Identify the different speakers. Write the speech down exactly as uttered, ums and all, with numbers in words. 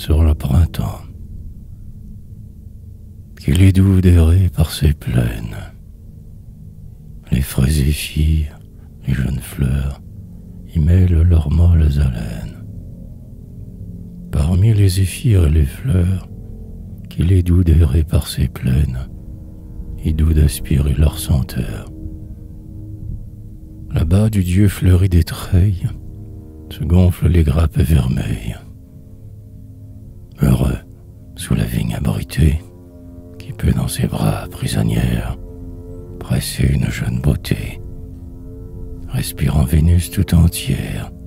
Speaker 1: sur le printemps, qu'il est doux d'errer par ces plaines. Les frais zéphyrs, les jeunes fleurs, y mêlent leurs molles haleines. Parmi les zéphyrs et les fleurs, qu'il est doux d'errer par ces plaines, et doux d'aspirer leur senteur. Là-bas du Dieu fleuri des treilles, se gonflent les grappes vermeilles. Heureux, sous la vigne abritée, qui peut dans ses bras prisonnière presser une jeune beauté, respirant Vénus tout entière,